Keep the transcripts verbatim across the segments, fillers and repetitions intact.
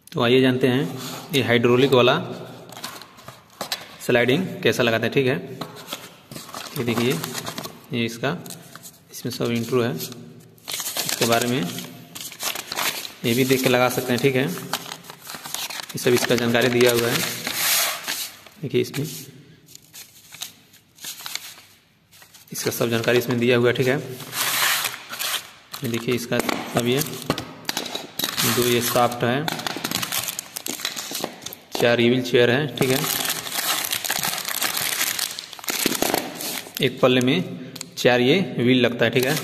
तो आइए जानते हैं ये हाइड्रोलिक वाला स्लाइडिंग कैसा लगाते हैं। ठीक है, ये देखिए ये इसका इसमें सब इंट्रो है, इसके बारे में ये भी देख के लगा सकते हैं। ठीक है, ये सब इसका जानकारी दिया हुआ है। देखिए इसमें इसका सब जानकारी इसमें दिया हुआ है। ठीक है, ये देखिए इसका अब ये दो ये शाफ्ट है, चार व्हील चेयर है। ठीक है, एक पल्ले में चार ये व्हील लगता है। ठीक है,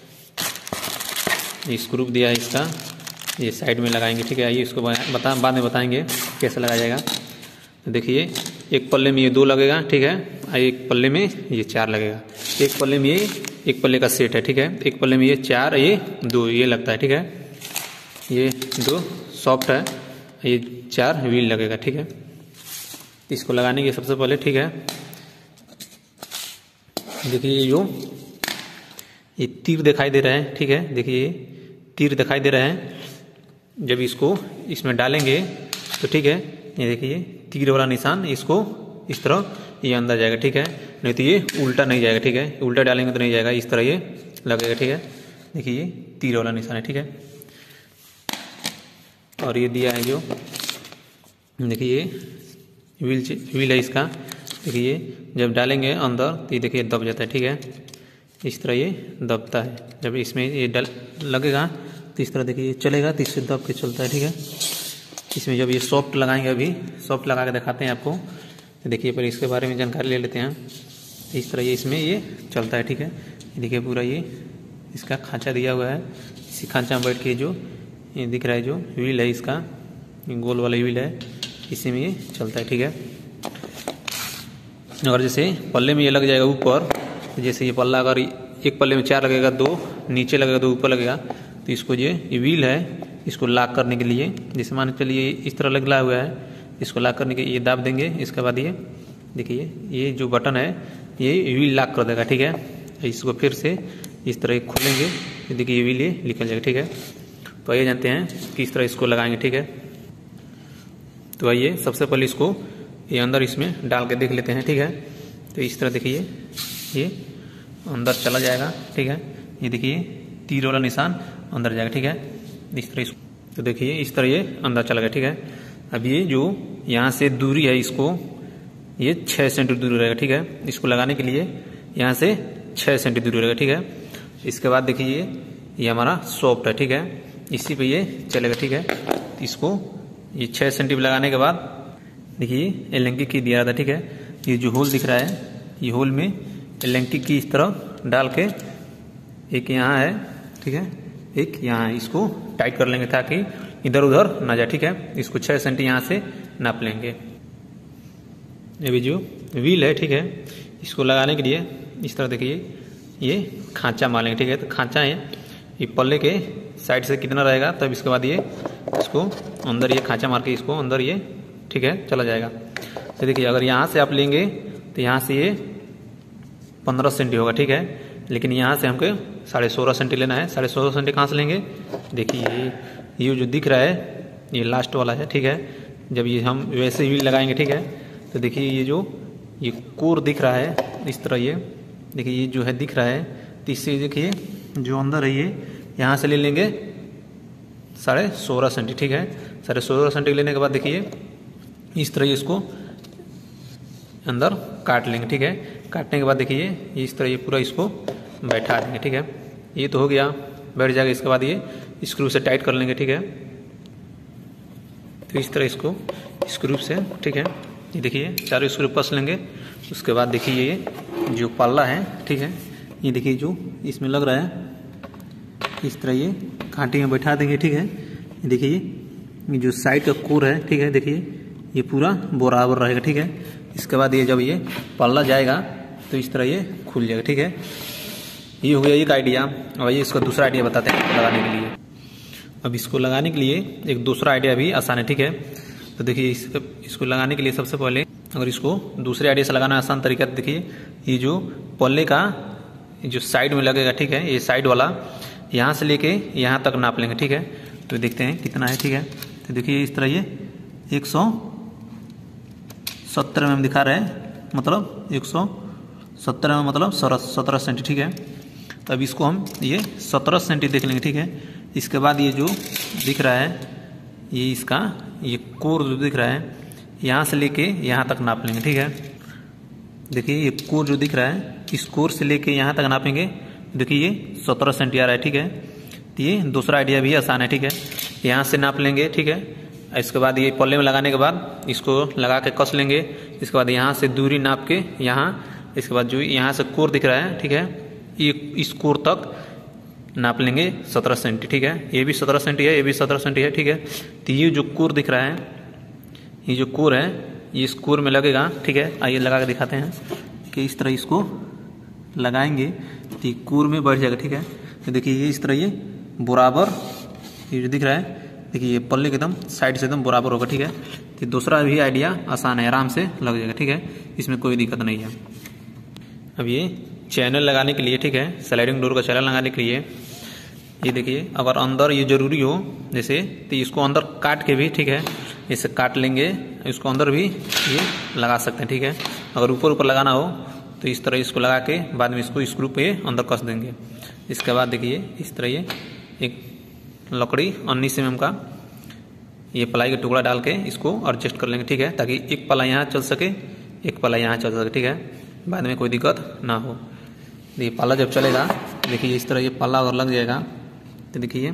ये स्क्रू दिया है इसका, ये साइड में लगाएंगे। ठीक है, आइए इसको बता बाद में बताएंगे कैसे लगाया जाएगा। तो देखिए एक पल्ले में ये दो लगेगा। ठीक है, एक पल्ले में ये चार लगेगा। एक पल्ले में ये एक पल्ले का सेट है। ठीक है, एक पल्ले में ये चार ये दो ये लगता है। ठीक है, ये दो सॉफ्ट है, ये चार व्हील लगेगा। ठीक है, इसको लगाने के सबसे पहले ठीक है देखिए ये जो ये तीर दिखाई दे रहा है। ठीक है, देखिए ये तीर दिखाई दे रहा है, जब इसको इसमें डालेंगे तो ठीक है ये देखिए तीर वाला निशान इसको इस तरह ये अंदर जाएगा। ठीक है, नहीं तो ये उल्टा नहीं जाएगा। ठीक है, उल्टा डालेंगे तो नहीं जाएगा, इस तरह ये लगेगा। ठीक है, देखिए ये तीर वाला निशान है। ठीक है, और ये दिया है जो देखिए ये व्हील व्हील है इसका। देखिए जब डालेंगे अंदर तो ये देखिए दब जाता है। ठीक है, इस तरह ये दबता है। जब इसमें ये डल लगेगा तो इस तरह देखिए चलेगा, तो इससे दब के चलता है। ठीक है, इसमें जब ये सॉफ्ट लगाएंगे, अभी सॉफ्ट लगा के दिखाते हैं आपको। तो देखिए पहले इसके बारे में जानकारी ले लेते हैं। इस तरह ये इसमें ये चलता है। ठीक है, देखिए पूरा ये इसका खांचा दिया हुआ है, इसी खांचा में बैठ के जो ये दिख रहा है जो व्हील है इसका, गोल वाला व्हील है, इसी में ये चलता है। ठीक है, अगर जैसे पल्ले में ये लग जाएगा ऊपर, जैसे ये पल्ला अगर एक पल्ले में चार लगेगा, दो नीचे लगेगा, दो ऊपर लगेगा, तो इसको ये ये व्हील है इसको लॉक करने के लिए, जैसे मान के चलिए इस तरह लगा हुआ है, इसको लॉक करने के ये दाब देंगे। इसके बाद ये देखिए ये जो बटन है ये व्हील लॉक कर देगा। ठीक है, इसको फिर से इस तरह खोलेंगे, देखिए ये व्हील ये निकल जाएगा। ठीक है, तो आइए जानते हैं किस तरह इसको लगाएंगे। ठीक है, तो आइए सबसे पहले इसको ये अंदर इसमें डाल के देख लेते हैं। ठीक है, तो इस तरह देखिए ये अंदर चला जाएगा। ठीक है, ये देखिए तीर वाला निशान अंदर जाएगा। ठीक है, इस तरह इसको तो देखिए इस तरह ये अंदर चला गया। ठीक है, अब ये जो यहाँ से दूरी है इसको ये छः सेंटीमीटर दूरी रहेगा। ठीक है, इसको लगाने के लिए यहाँ से छः सेंटीमीटर दूरी रहेगा। ठीक है, इसके बाद देखिए ये हमारा सॉफ्ट है। ठीक है, इसी पे ये चलेगा। ठीक है, इसको ये छः सेंटीमीटर लगाने के बाद देखिए एलेंकी की दिया था। ठीक है, ये जो होल दिख रहा है, ये होल में एलेंकी की इस तरह डाल के एक यहाँ है। ठीक है, एक यहाँ है, इसको टाइट कर लेंगे ताकि इधर उधर ना जाए। ठीक है, इसको छः सेंटी यहाँ से नाप लेंगे। ये भी जो व्हील है ठीक है, इसको लगाने के लिए इस तरह देखिए ये खांचा मारेंगे। ठीक है, तो खांचा है ये पल्ले के साइड से कितना रहेगा, तब इसके बाद ये इसको अंदर ये खांचा मार के इसको अंदर ये ठीक है चला जाएगा। तो देखिए अगर यहाँ से आप लेंगे तो यहाँ से ये पंद्रह सेंटी होगा। ठीक है, लेकिन यहाँ से हमको साढ़े सोलह सेंटी लेना है। साढ़े सोलह सेंटी कहाँ से लेंगे, देखिए ये ये जो दिख रहा है ये लास्ट वाला है। ठीक है, जब ये हम वैसे ही लगाएंगे ठीक है, तो देखिए ये जो ये कोर दिख रहा है इस तरह, ये देखिए ये जो है दिख रहा है, तो इससे देखिए जो अंदर है ये यहाँ से ले लेंगे साढ़े सोलह सेंटी। ठीक है, साढ़े सोलह सेंटी लेने के बाद देखिए इस तरह इसको अंदर काट लेंगे। ठीक है, काटने के बाद देखिए इस तरह ये पूरा इसको बैठा देंगे। ठीक है, ये तो हो गया, बैठ जाएगा। इसके बाद ये स्क्रू से टाइट कर लेंगे। ठीक है, तो इस तरह इसको स्क्रू से ठीक है ये देखिए चारों स्क्रू कस लेंगे। उसके बाद देखिए ये जो पल्ला है ठीक है, ये देखिए जो इसमें लग रहा है इस तरह ये कांटे में बैठा देंगे। ठीक है, ये देखिए ये जो साइड का कोर है ठीक है, देखिए ये पूरा बराबर रहेगा। ठीक है, इसके बाद ये जब ये पल्ला जाएगा तो इस तरह ये खुल जाएगा। ठीक है, ये हो गया एक आइडिया। अब ये इसका दूसरा आइडिया बताते हैं लगाने के लिए। अब इसको लगाने के लिए एक दूसरा आइडिया भी आसान है। ठीक है, तो देखिए इस, इसको लगाने के लिए सबसे पहले अगर इसको दूसरे आइडिया से लगाना आसान तरीका, देखिए ये जो पल्ले का जो साइड में लगेगा ठीक है, ये साइड वाला यहाँ से लेके यहाँ तक नाप लेंगे। ठीक है, तो देखते हैं कितना है। ठीक है, तो देखिए इस तरह ये एक सौ सत्तर एम एम दिखा रहा है, मतलब एक सौ सत्तर एम एम मतलब सत्रह सेंटी, ठीक है। तो अब इसको हम ये सत्रह सेंटी देख लेंगे, ठीक है। इसके बाद ये जो दिख रहा है ये इसका ये कोर जो दिख रहा है यहाँ से लेके यहाँ तक नाप लेंगे, ठीक है। देखिए ये कोर जो दिख रहा है इस कोर से लेके यहाँ तक नापेंगे, देखिए ये सत्रह सेंटी आ रहा है, ठीक है। तो ये दूसरा आइडिया भी आसान है, ठीक है। यहाँ से नाप लेंगे, ठीक है। इसके बाद ये पल्ले में लगाने के बाद इसको लगा के कस लेंगे। इसके बाद यहाँ से दूरी नाप के यहाँ, इसके बाद जो यहाँ से कोर दिख रहा है, ठीक है, ये इस कोर तक नाप लेंगे सत्रह सेंटी, ठीक है। ये भी सत्रह सेंटी है, ये भी सत्रह सेंटी है, ठीक है। तो ये जो कोर दिख रहा है, ये जो कोर है ये इस कोर में लगेगा, ठीक है। आइए लगा के दिखाते हैं कि इस तरह इसको लगाएंगे तो कोर में बढ़ जाएगा, ठीक है। तो देखिए ये इस तरह ये बराबर ये जो दिख रहा है, देखिए ये पल्ले के एकदम साइड से एकदम बराबर होगा, ठीक है। तो दूसरा भी आइडिया आसान है, आराम से लग जाएगा, ठीक है। इसमें कोई दिक्कत नहीं है। अब ये चैनल लगाने के लिए, ठीक है, स्लाइडिंग डोर का चैनल लगाने के लिए ये देखिए अगर अंदर ये जरूरी हो जैसे तो इसको अंदर काट के भी, ठीक है, इसे काट लेंगे, इसको अंदर भी ये लगा सकते हैं, ठीक है। अगर ऊपर ऊपर लगाना हो तो इस तरह इसको लगा के बाद में इसको स्क्रू पे अंदर कस देंगे। इसके बाद देखिए इस तरह ये एक लकड़ी उन्नीस एम एम का ये प्लाई का टुकड़ा डाल के इसको एडजस्ट कर लेंगे, ठीक है, ताकि एक पला यहाँ चल सके एक पला यहाँ चल सके, ठीक है, बाद में कोई दिक्कत ना हो। ये पाला जब चलेगा देखिए इस तरह ये पाला अगर लग जाएगा तो देखिए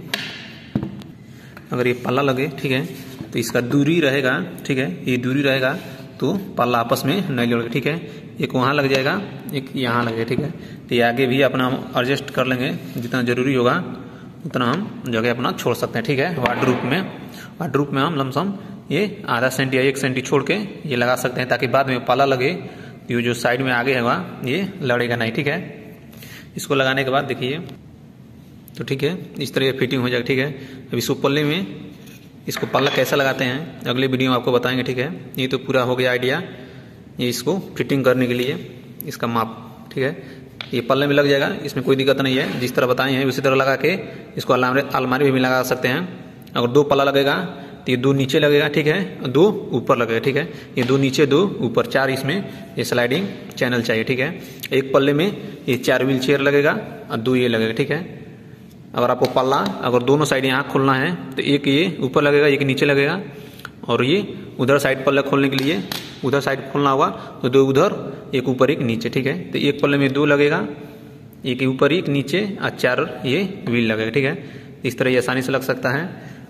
अगर ये पाला लगे, ठीक है, तो इसका दूरी रहेगा, ठीक है, ये दूरी रहेगा तो पाला आपस में नहीं लड़ेगा, ठीक है। एक वहाँ लग जाएगा एक यहाँ लग जाएगा, ठीक है। तो ये आगे भी अपना हम एडजस्ट कर लेंगे, जितना जरूरी होगा उतना हम जगह अपना छोड़ सकते हैं, ठीक है। वार्डरूप में वार्डरूप में हम लमसम ये आधा सेंटी या एक सेंटी छोड़ के ये लगा सकते हैं, ताकि बाद में पाला लगे तो ये जो साइड में आगे होगा ये लड़ेगा नहीं, ठीक है। इसको लगाने के बाद देखिए तो ठीक है इस तरह फिटिंग हो जाएगा, ठीक है। अब इसको पल्ले में इसको पल्ला कैसा लगाते हैं अगले वीडियो में आपको बताएंगे, ठीक है। ये तो पूरा हो गया आइडिया ये इसको फिटिंग करने के लिए इसका माप, ठीक है। ये पल्ले में लग जाएगा, इसमें कोई दिक्कत नहीं है, जिस तरह बताए हैं उसी तरह लगा के इसको अलमारी अलमारी भी लगा सकते हैं। अगर दो पल्ला लगेगा तो ये दो नीचे लगेगा, ठीक है, दो ऊपर लगेगा, ठीक है। ये दो नीचे दो ऊपर चार इसमें ये स्लाइडिंग चैनल चाहिए, ठीक है। एक पल्ले में ये चार व्हील चेयर लगेगा और दो ये लगेगा, ठीक है। अगर आपको पल्ला अगर दोनों साइड यहाँ खोलना है तो एक ये ऊपर लगेगा एक नीचे लगेगा, और ये उधर साइड पल्ला खोलने के लिए उधर साइड खोलना होगा तो दो उधर एक ऊपर एक नीचे, ठीक है। तो एक पल्ले में दो लगेगा, एक ऊपर एक नीचे और चार ये व्हील लगेगा, ठीक है। इस तरह ये आसानी से लग सकता है।